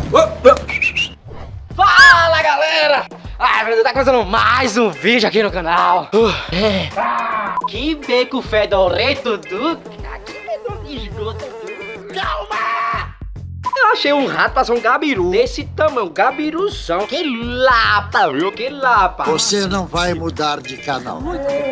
Fala, galera! Tá começando mais um vídeo aqui no canal. Que beco fedorento do... Que beco de esgoto do... Calma! Eu achei um rato, passou um gabiru desse tamanho, gabiruzão. Que lapa, viu? Que lapa. Você não vai mudar de canal.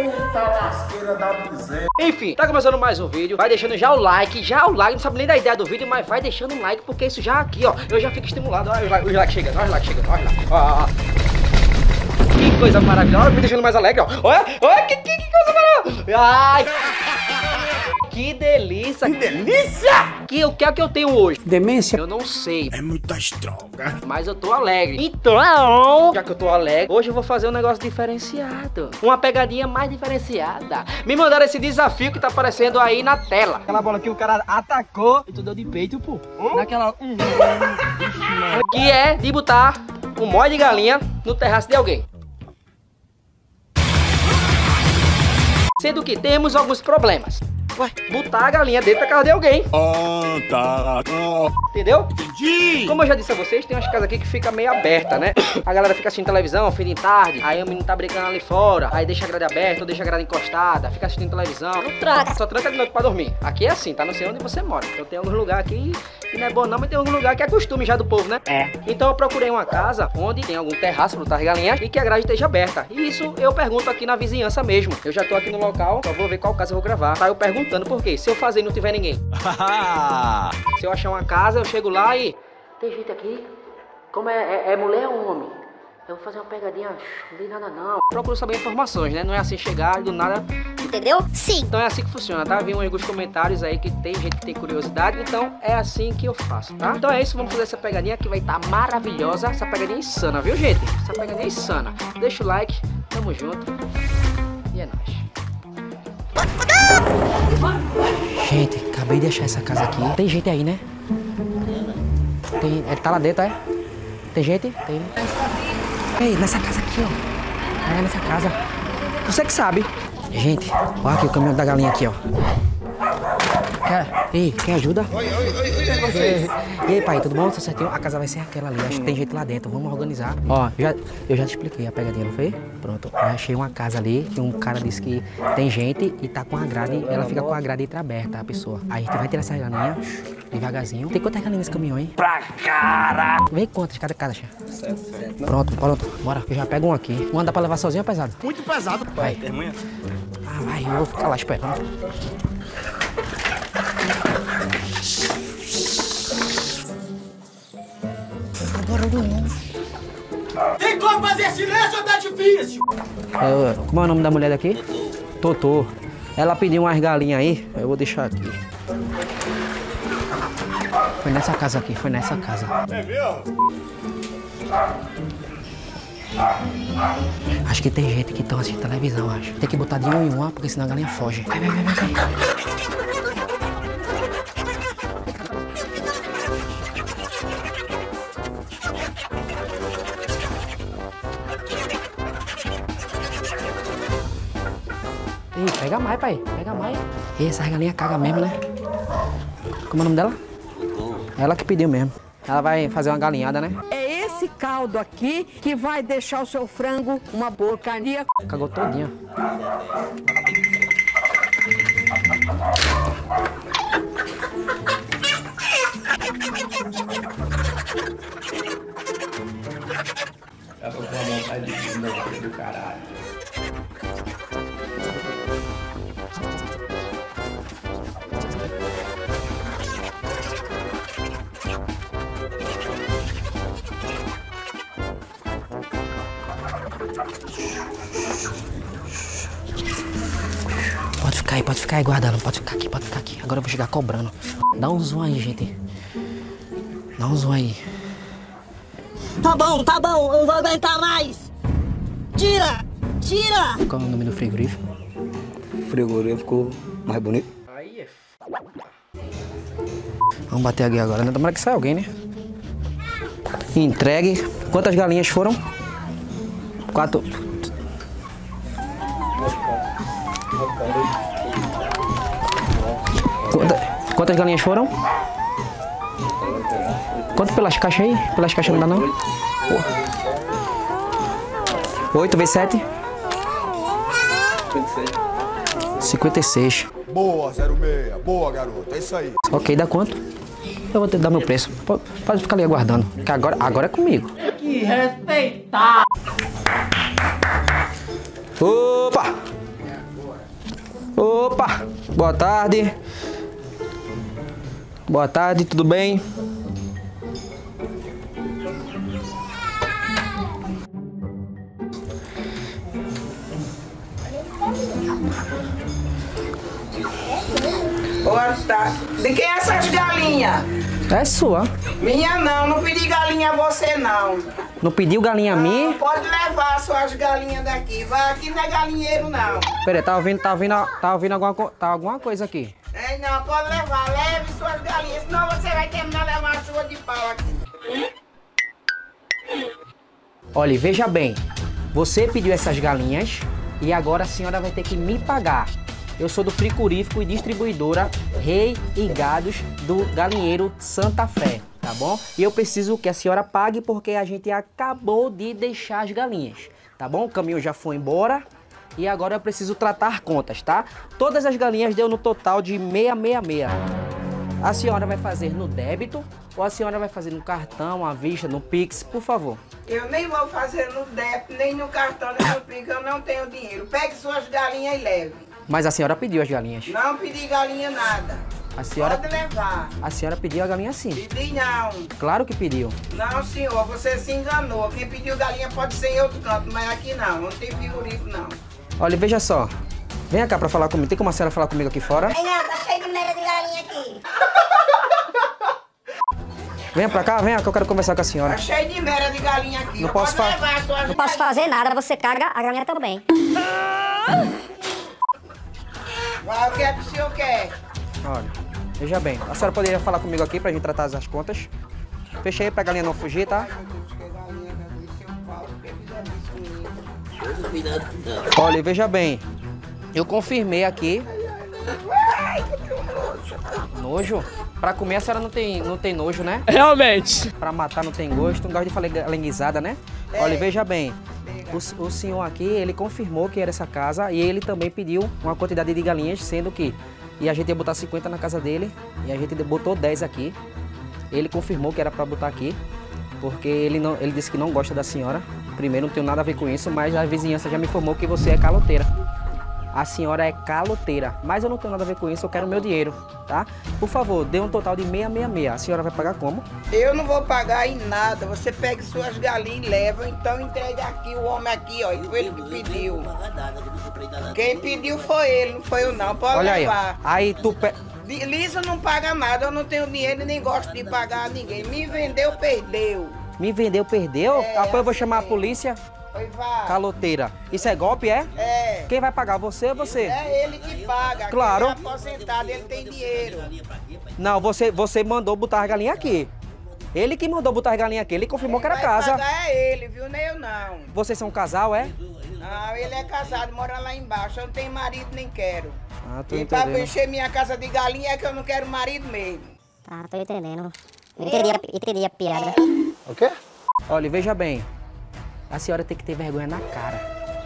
Enfim, tá começando mais um vídeo. Vai deixando já o like, não sabe nem da ideia do vídeo, mas vai deixando um like, porque isso já aqui, ó, eu já fico estimulado. Olha os likes chegando, olha os likes chegando, olha lá. Ó. Que coisa maravilhosa, me deixando mais alegre, ó. Olha, que coisa maravilhosa. Ai, que delícia. Que delícia. O que é que eu tenho hoje? Demência? Eu não sei. É muita droga. Mas eu tô alegre. Então, já que eu tô alegre, hoje eu vou fazer um negócio diferenciado. Uma pegadinha mais diferenciada. Me mandaram esse desafio que tá aparecendo aí na tela. Aquela bola que o cara atacou e tu deu de peito, pô. Naquela... Que é de botar um molho de galinha no terraço de alguém. Sendo que temos alguns problemas. Ué, botar a galinha dentro da casa de alguém. Tá. Entendeu? Entendi. Como eu já disse a vocês, tem umas casas aqui que fica meio aberta, né? A galera fica assistindo televisão, fim de tarde. Aí o menino tá brincando ali fora. Aí deixa a grade aberta, ou deixa a grade encostada. Fica assistindo televisão. Não tranca. Só tranca de noite pra dormir. Aqui é assim, tá? Não sei onde você mora. Então tem alguns lugares aqui que não é bom não, mas tem algum lugar que é costume já do povo, né? É. Então eu procurei uma casa onde tem algum terraço pra botar as galinhas e que a grade esteja aberta. E isso eu pergunto aqui na vizinhança mesmo. Eu já tô aqui no local, só vou ver qual casa eu vou gravar. Tá eu perguntando por quê? Se eu fazer e não tiver ninguém. Se eu achar uma casa, eu chego lá e... Tem gente aqui? Como é mulher ou homem? Eu vou fazer uma pegadinha, não tem nada não. Procuro saber informações, né? Não é assim chegar do nada. Entendeu? Sim. Então é assim que funciona, tá? Vi alguns comentários aí que tem gente que tem curiosidade. Então é assim que eu faço, tá? Então é isso, vamos fazer essa pegadinha que vai estar maravilhosa. Essa pegadinha é insana, viu, gente? Essa pegadinha é insana. Deixa o like, tamo junto. E é nóis. Gente, acabei de achar essa casa aqui. Tem gente aí, né? Tem, tá lá dentro, é? Tem gente? Tem. Ei, nessa casa aqui, ó. É, nessa casa. Você que sabe. Gente, olha aqui o caminhão da galinha aqui, ó. Quer ajuda? Oi. E aí, pai, tudo bom? Tudo certinho? A casa vai ser aquela ali. Acho que tem gente lá dentro. Vamos organizar. Ó, eu já te expliquei a pegadinha, não foi? Pronto. Eu achei uma casa ali que um cara disse que tem gente e tá com a grade. Ela fica com a grade entreaberta, a pessoa. Aí a gente vai tirar essa galinha devagarzinho. Tem quantas galinhas nesse caminhão, hein? Pra cara! Vem quantas cada casa, chefe? Pronto. Bora. Eu já pego um aqui. Um dá pra levar sozinho ou pesado? Muito pesado, pai. Tem unha? Ah, vai. Eu vou ficar lá esperando. Tem como fazer silêncio ou tá difícil? Como é o nome da mulher daqui? Totô. Ela pediu umas galinhas aí, eu vou deixar aqui. Foi nessa casa aqui, foi nessa casa. É mesmo? Acho que tem gente que estão assistindo televisão, acho. Tem que botar de um em uma, porque senão a galinha foge. Vai. Ih, pega mais, pai. Pega mais. E essa galinha caga mesmo, né? Como é o nome dela? Ela que pediu mesmo. Ela vai fazer uma galinhada, né? É esse caldo aqui que vai deixar o seu frango uma porcaria. Cagou todinha. Eu tô com uma vontade de comer do caralho. Pode ficar aí guardando, pode ficar aqui. Agora eu vou chegar cobrando. Dá um zoom aí, gente. Dá um zoom aí. Tá bom, eu não vou aguentar mais. Tira! Qual é o nome do frigorífico? Frigorífico mais bonito. Aí é foda. Vamos bater aqui agora, né? Tomara que saia alguém, né? Entregue. Quantas galinhas foram? 4. Quantas galinhas foram? Quanto pelas caixas aí? Pelas caixas não dá não? 8 vezes 7? 56. Boa, 06. Boa, garoto. É isso aí. Ok, dá quanto? Eu vou ter que dar meu preço. Pode ficar ali aguardando, que agora é comigo. Que respeitar! Opa! Opa! Boa tarde. Boa tarde, tudo bem? Boa tarde. De quem é essas galinhas? É sua. Minha não pedi galinha a você não. Não pediu galinha a mim? Pode levar suas galinhas daqui. Vai aqui não é galinheiro não. Peraí, tá ouvindo alguma coisa aqui. É, não, pode levar. Leve suas galinhas, senão você vai terminar levando a chuva de pau aqui. Olha, veja bem. Você pediu essas galinhas e agora a senhora vai ter que me pagar. Eu sou do frigorífico e distribuidora Rei e Gados do Galinheiro Santa Fé, tá bom? E eu preciso que a senhora pague porque a gente acabou de deixar as galinhas, tá bom? O caminhão já foi embora e agora eu preciso tratar contas, tá? Todas as galinhas deu no total de 666. A senhora vai fazer no débito ou a senhora vai fazer no cartão, à vista, no Pix, por favor? Eu nem vou fazer no débito, nem no cartão, nem no Pix, eu não tenho dinheiro. Pegue suas galinhas e leve. Mas a senhora pediu as galinhas. Não pedi galinha nada. A senhora... Pode levar. A senhora pediu a galinha sim. Pedi não. Claro que pediu. Não, senhor, você se enganou. Quem pediu galinha pode ser em outro canto, mas aqui não tem frigorífico não. Olha, veja só. Venha cá pra falar comigo. Tem como a senhora falar comigo aqui fora? Ai não, tá cheio de merda de galinha aqui. Venha pra cá, venha que eu quero conversar com a senhora. Tá cheio de merda de galinha aqui. Não posso pode levar suas Não posso fazer nada, você caga, a galinha também. Vai, o que é que o senhor quer? Olha, veja bem. A senhora poderia falar comigo aqui pra gente tratar as contas? Fechei aí pra galinha não fugir, tá? Olha, veja bem. Eu confirmei aqui. Nojo? Pra comer a senhora não tem nojo, né? Realmente. Pra matar não tem gosto. Não gosta de falar galinhizada, né? Olha, veja bem. O senhor aqui, ele confirmou que era essa casa e ele também pediu uma quantidade de galinhas, sendo que a gente ia botar 50 na casa dele e a gente botou 10 aqui. Ele confirmou que era pra botar aqui, porque ele disse que não gosta da senhora. Primeiro, não tenho nada a ver com isso, mas a vizinhança já me informou que você é caloteira. A senhora é caloteira, mas eu não tenho nada a ver com isso, eu quero meu dinheiro, tá? Por favor, dê um total de 666. A senhora vai pagar como? Eu não vou pagar em nada. Você pega suas galinhas e leva, então entrega aqui o homem aqui, ó. Foi ele que pediu. Quem pediu foi ele, não foi eu não. Pode Olha levar. Aí tu... Liso não paga nada, eu não tenho dinheiro e nem gosto de pagar a ninguém. Me vendeu, perdeu. Me vendeu, perdeu? É, Depois eu vou assim chamar a mesmo. polícia. Pois vá. Caloteira. Isso é golpe, é? É. Quem vai pagar, você ou você? É ele que paga. Claro. Quem é aposentado, ele tem dinheiro. Não, você mandou botar as galinhas aqui. Ele que mandou botar as galinhas aqui, ele confirmou que era casa. Quem vai pagar é ele, viu? Nem eu não. Vocês são um casal, é? Não, ele é casado, mora lá embaixo. Eu não tenho marido, nem quero. Ah, tô E pra entendendo. encher minha casa de galinha é que eu não quero marido mesmo. Tá, tô entendendo. Entendi a piada. O quê? Olha, veja bem. A senhora tem que ter vergonha na cara.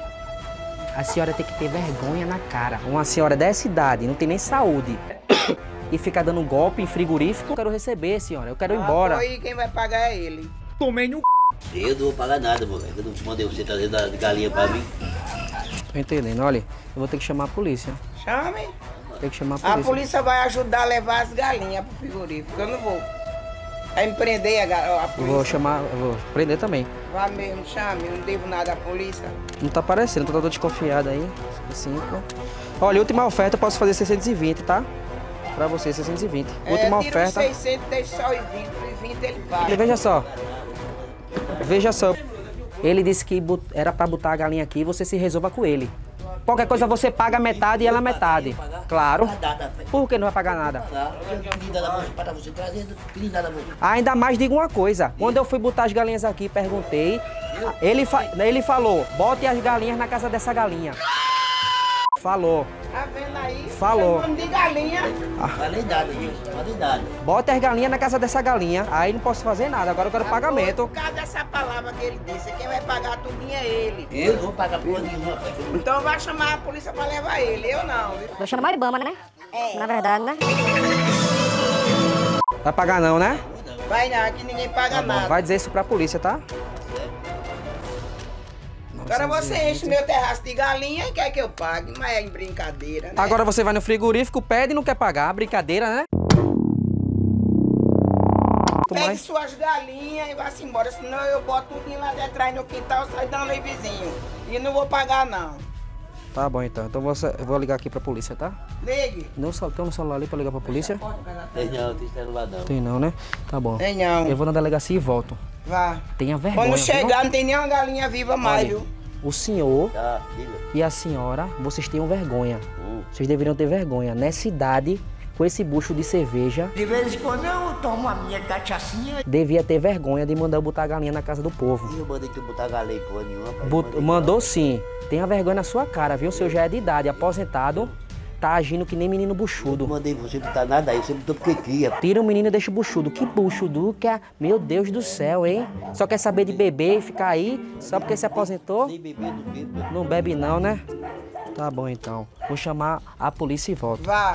A senhora tem que ter vergonha na cara. Uma senhora dessa idade, não tem nem saúde. E fica dando golpe em frigorífico. Eu quero receber, senhora. Eu quero ir embora. Aí quem vai pagar é ele. Tomei no Eu não vou pagar nada, moleque. Eu não mandei você trazer da galinha pra mim. Tô entendendo. Olha, eu vou ter que chamar a polícia. Chame. Tem que chamar a A polícia. polícia vai ajudar a levar as galinhas pro frigorífico. Eu não vou. Vai me prender a Eu polícia. vou chamar, eu vou prender também. Vá mesmo, chame. Eu não devo nada à polícia. Não tá aparecendo, tô desconfiado aí. 5. Olha, última oferta eu posso fazer 620, tá? Pra você, 620. Última tira oferta. os 600, deixa só os 20. Os 20 ele E paga. veja só. Veja só. Ele disse que era pra botar a galinha aqui e você se resolva com ele. Qualquer coisa você paga metade e ela metade. Claro. Por que não vai pagar nada? Eu não pedi nada pra você trazer, não pedi nada pra você. Ainda mais digo uma coisa. Quando eu fui botar as galinhas aqui, perguntei. Ele falou, bote as galinhas na casa dessa galinha. Falou. Tá vendo aí? Falou. Chamando de galinha. Falei nada, viu? Falei nada. Bota as galinhas na casa dessa galinha, aí não posso fazer nada, agora eu quero pagamento. Por causa dessa palavra que ele disse, quem vai pagar tudinho é ele. Eu não vou pagar porra nenhuma, rapaz. Então vai chamar a polícia pra levar ele, eu não. Viu? Tô chamando Maribama, né? Na verdade, né? Vai pagar não, né? Vai não, aqui ninguém paga nada. Vai dizer isso pra polícia, tá? Agora você enche meu terraço de galinha e quer que eu pague, mas é em brincadeira, né? Agora você vai no frigorífico, pede e não quer pagar. Brincadeira, né? Pegue suas galinhas e vá-se embora, senão eu boto tudo lá de trás no quintal, sai dando aí vizinho. E não vou pagar, não. Tá bom, então. Então eu vou ligar aqui pra polícia, tá? Ligue. Tem um celular ali pra ligar pra polícia? Tem não, tem celular não. Tem não, né? Tá bom. Tem não. Eu vou na delegacia e volto. Vá. Tenha vergonha. Quando chegar, viu? não tem nenhuma galinha viva mais, viu? O senhor Tá, diga. e a senhora, vocês tenham vergonha. Vocês deveriam ter vergonha. Nessa idade, com esse bucho de cerveja, De vez em quando eu tomo a minha cachaçinha. devia ter vergonha de mandar eu botar a galinha na casa do povo. Eu mandei tu botar galinha porra nenhuma, rapaz. Mandou sim. Tenha vergonha na sua cara, viu? O senhor já é de idade, aposentado, tá agindo que nem menino Eu buchudo. não mandei você botar nada aí, você botou porque queria. Tira o menino e deixa o buchudo. Que buchudo que é? Meu Deus do céu, hein? Só quer saber de beber e ficar aí só porque se aposentou? Nem beber, não bebo. Não bebe não, né? Tá bom então. Vou chamar a polícia e volto. Vá.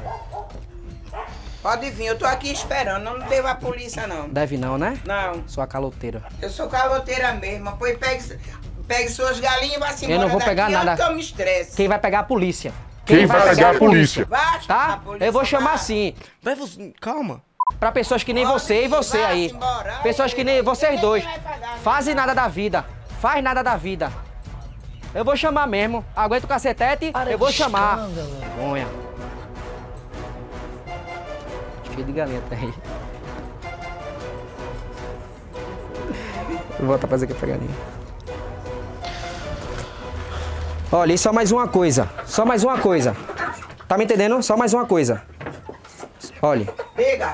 Pode vir, eu tô aqui esperando, não devo a polícia, não. Deve não, né? Não, Sua caloteira. eu sou caloteira mesmo, pois pegue suas galinhas e vá-se embora. Eu não vou daqui pegar nada. antes que eu me estresse. Quem vai pegar a polícia? Quem vai pegar a polícia? Vá, Tá? a polícia, Eu vou vá. chamar assim. Vai, você... Calma. Pra pessoas que nem Pode você e ir, você vá-se aí. embora. Pessoas que nem Aí, vocês ninguém dois. vai pagar, Fazem nada da vida. Faz nada da vida. Eu vou chamar mesmo. Aguenta o cacetete, eu vou chamar. Vergonha. Cheio de galinha até aí. Vou voltar pra fazer aqui pra galinha. Olha, e só mais uma coisa. Só mais uma coisa. Tá me entendendo? Só mais uma coisa. Olha. Diga.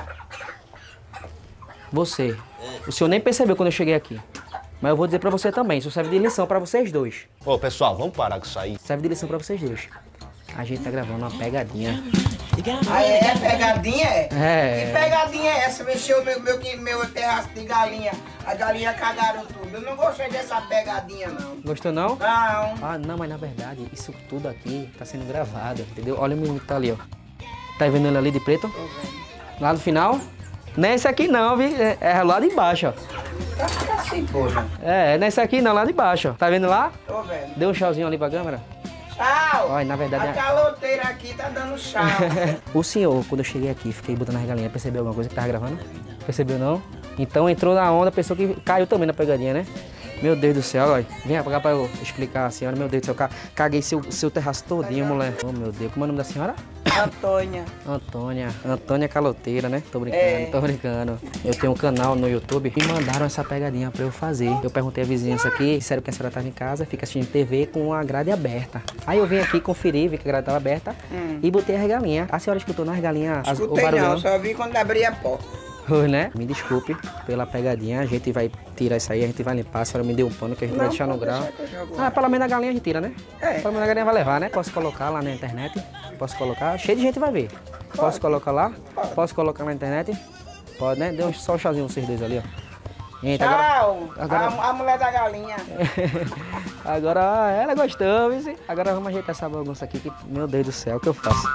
Você. O senhor nem percebeu quando eu cheguei aqui. Mas eu vou dizer pra você também. Isso serve de lição pra vocês dois. Ô, pessoal, vamos parar com isso aí. Serve de lição pra vocês dois. A gente tá gravando uma pegadinha. Ah, é pegadinha, é? É. Que pegadinha é essa? Mexeu meu terraço de galinha. As galinhas cagaram tudo. Eu não gostei dessa pegadinha, não. Gostou não? Não. Ah, não, mas na verdade, isso tudo aqui tá sendo gravado, entendeu? Olha o menino que tá ali, ó. Tá vendo ele ali de preto? Lá no final? Não é esse aqui não, viu? É lá de baixo, ó. Tá assim, porra. É, não é esse aqui não, lá de baixo, ó. Tá vendo lá? Tô vendo. Deu um tchauzinho ali pra câmera. Tchau. Olha, na verdade... A caloteira aqui tá dando tchau. O senhor, quando eu cheguei aqui, fiquei botando as galinhas, percebeu alguma coisa que tava gravando? Percebeu não? Então entrou na onda, pensou que caiu também na pegadinha, né? Meu Deus do céu, olha. Vem pra cá pra eu explicar a senhora. Meu Deus do céu, caguei seu terraço todinho, mulher. Oh, meu Deus. Como é o nome da senhora? Antônia. Antônia Caloteira, né? Tô brincando, tô brincando. Eu tenho um canal no YouTube e mandaram essa pegadinha pra eu fazer. Eu perguntei à vizinhança aqui, disseram que a senhora tava em casa, fica assistindo TV com a grade aberta. Aí eu vim aqui conferir, vi que a grade tava aberta e botei as galinhas. A senhora escutou nas galinhas o Escutei barulho? não, só vi quando abri a porta. Né? Me desculpe pela pegadinha, a gente vai tirar isso aí, a gente vai limpar, a senhora me deu um pano que a gente vai deixar no grau. Ah, pelo menos a galinha a gente tira, né? É. Pelo menos a galinha vai levar, né? Posso colocar lá na internet? Posso colocar? Cheio de gente vai ver. Posso colocar lá? Posso colocar na internet? Pode, né? Deu só um chazinho vocês dois ali, ó. Gente, Tchau! agora- A mulher da galinha. Agora ela gostou, viu? Agora vamos ajeitar essa bagunça aqui, que, meu Deus do céu, o que eu faço?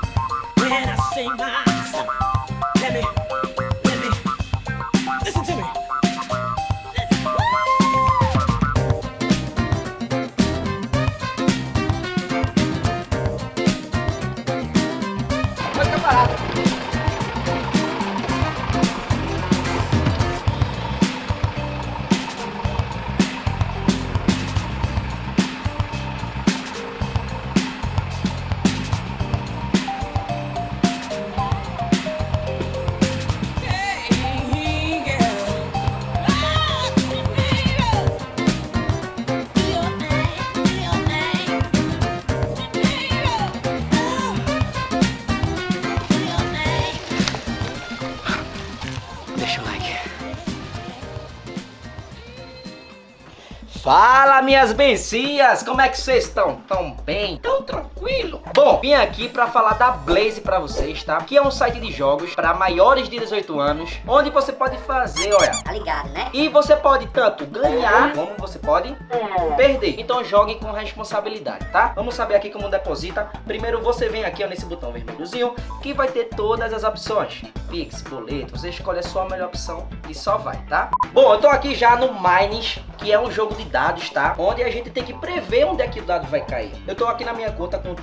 Pode ficar parado. Fala, minhas bencias! Como é que vocês estão? Tão bem? Tão tranquilo? Bom, vim aqui pra falar da Blaze pra vocês, tá? Que é um site de jogos pra maiores de 18 anos, onde você pode fazer, olha... Tá ligado, né? E você pode tanto ganhar, como você pode perder. Então jogue com responsabilidade, tá? Vamos saber aqui como deposita. Primeiro você vem aqui, ó, nesse botão vermelhozinho, que vai ter todas as opções. Pix, boleto, você escolhe a sua melhor opção e só vai, tá? Bom, eu tô aqui já no Mines, que é um jogo de dados, tá? Onde a gente tem que prever onde é que o dado vai cair. Eu tô aqui na minha conta com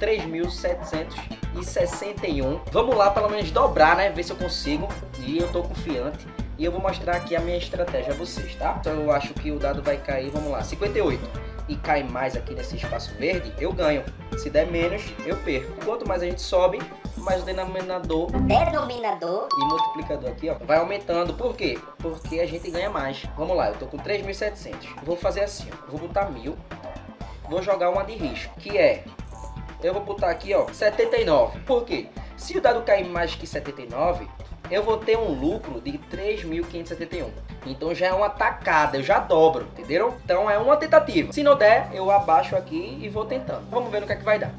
3.761. Vamos lá, pelo menos dobrar, né? Ver se eu consigo. E eu tô confiante. E eu vou mostrar aqui a minha estratégia a vocês, tá? Então eu acho que o dado vai cair, vamos lá, 58. E cai mais aqui nesse espaço verde, eu ganho. Se der menos, eu perco. Quanto mais a gente sobe, mais o denominador e multiplicador aqui, ó, vai aumentando. Por quê? Porque a gente ganha mais. Vamos lá, eu tô com 3.700. Vou fazer assim, ó. Vou botar 1.000. Vou jogar uma de risco, que é... Eu vou botar aqui, ó, 79. Por quê? Se o dado cair mais que 79... eu vou ter um lucro de 3.571. Então já é uma tacada, eu já dobro, entenderam? Então é uma tentativa. Se não der, eu abaixo aqui e vou tentando. Vamos ver no que é que vai dar.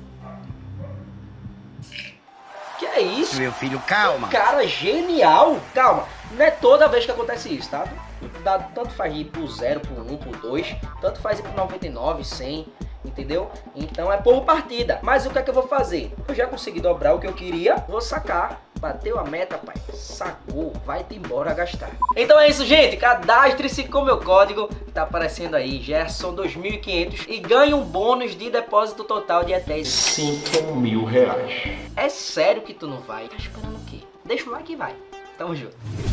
Que é isso? Meu filho, calma. Cara, genial. Calma, não é toda vez que acontece isso, tá? Tanto faz ir pro 0, pro 1, pro 2, tanto faz ir pro 99, 100... entendeu? Então é por partida. Mas o que é que eu vou fazer? Eu já consegui dobrar o que eu queria. Vou sacar. Bateu a meta, pai. Sacou. Vai-te embora gastar. Então é isso, gente. Cadastre-se com meu código. Tá aparecendo aí. Gerson 2500. E ganhe um bônus de depósito total de até 5.000 reais. É sério que tu não vai? Tá esperando o quê? Deixa o like e vai. Tamo junto.